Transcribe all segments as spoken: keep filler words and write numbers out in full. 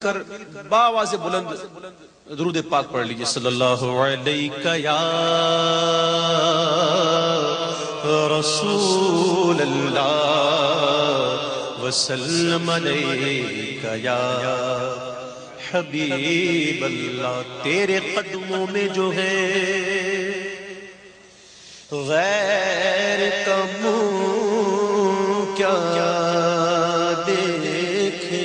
کر باواز بلند درود پاک پڑھ لیجئے. صلی اللہ علیہ یا رسول اللہ وسلم علیہ یا حبیب اللہ. تیرے قدموں میں جو ہے غیر کا منہ کیا دیکھے,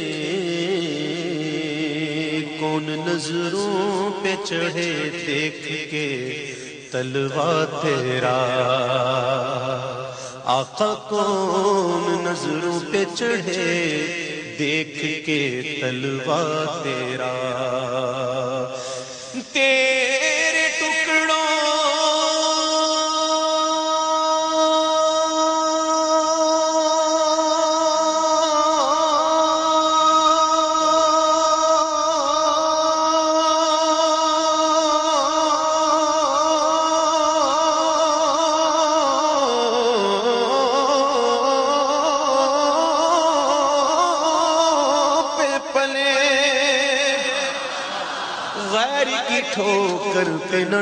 کون نظروں پہ چڑھے دیکھ کے تلوا تیرا. آقا کون نظروں پہ چڑھے دیکھ کے تلوا تیرا. تیرے ٹکڑوں ٹھوکر پہ نہ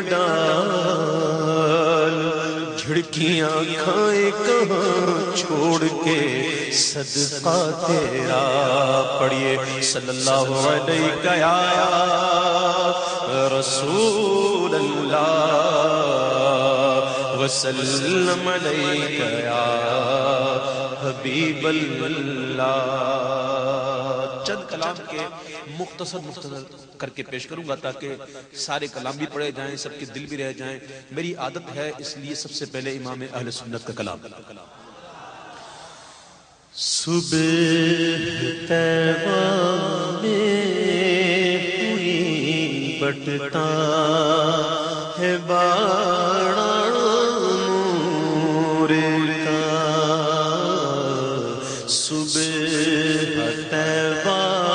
ڈال, جھڑکیاں کھائے کہاں چھوڑ کے صدقہ تیرا. پڑھیے صلی اللہ علیہ یا رسول اللہ وسلم علیہ یا حبیب اللہ. چند کلام کے مختصر مختصر کر کے پیش کروں گا تاکہ سارے کلام بھی پڑھے جائیں, سب کے دل بھی رہ جائیں. میری عادت ہے اس لیے سب سے پہلے امام اہل سنت کا کلام. صبح طیبہ میں ہوئی بٹتا ہے باڑا نور کا. صبح طیبہ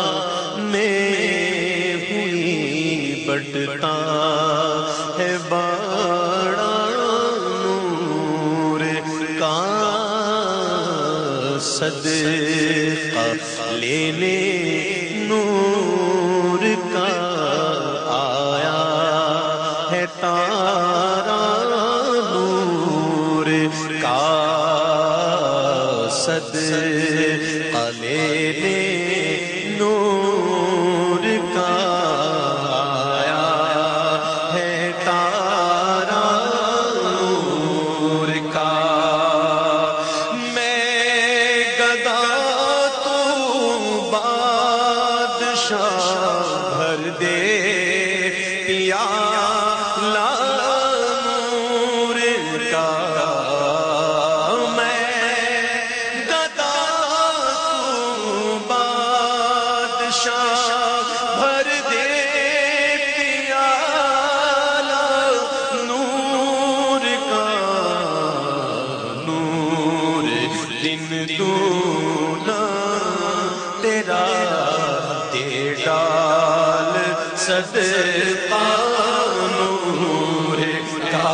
بٹتا ہے باڑا نور کا. صدقہ لینے نور کا آیا ہے تارا نور کا. صدقہ لینے نور کا بھر دے پیالہ نور کا. میں گدا تو بادشاہ بھر دے پیالہ نور کا. نور دن دونا تیرا ڈال صدقہ نور کا.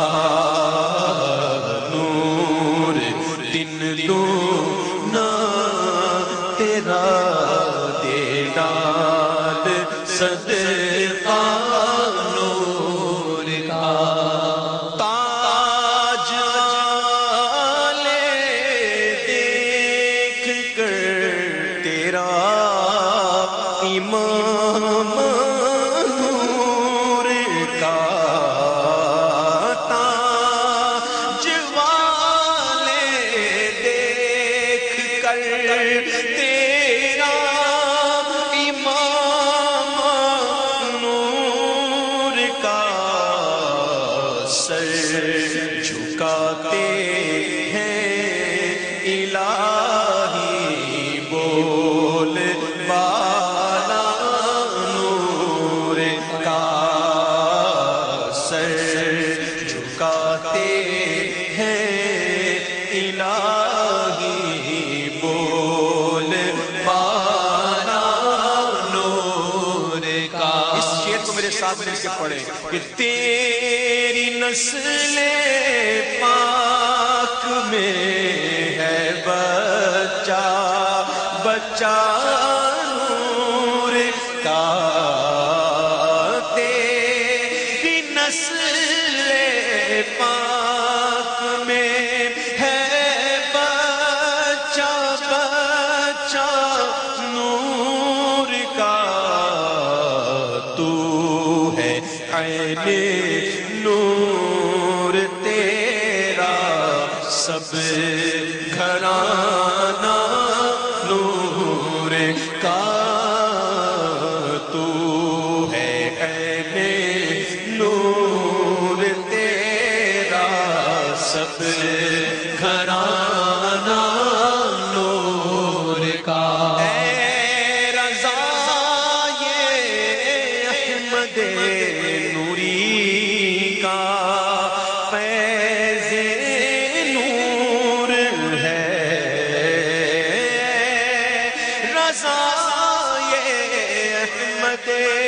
نور دن دونا تیرا دے ڈال صدقہ نور کا. تاج والے دیکھ کر تیرا امام نور کا. تاج والے دیکھ کر تیرا امام نور کا. سر جھکاتے ہیں الہی بول والا نور کا. سر جھکاتے ہیں الہی بول والا نور کا. اس شعر کو میرے ساتھ مل کے پڑھیں کہ تیری نسل پاک میں ہے بچہ بچہ نور کا. کیا تیری نسل پاک میں ہے بچہ بچہ نور کا، تو ہے عین نور تیرا سب گھرانہ نور کا، تو ہے عین نور تیرا سب گھرانہ نور کا۔ اے رضا یہ احمد نوری کا فیض نور ہے، رضا یہ احمد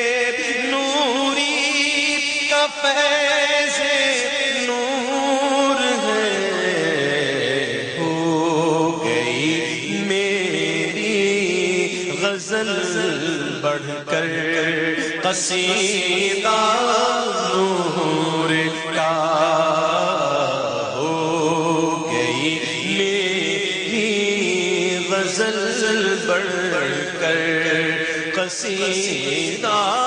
نوری کا فیض نور ہے۔ ہو گئی میری غزل بڑھ کر قصیدہ نور کا، ہو گئی میری غزل بڑھ کر قصیدہ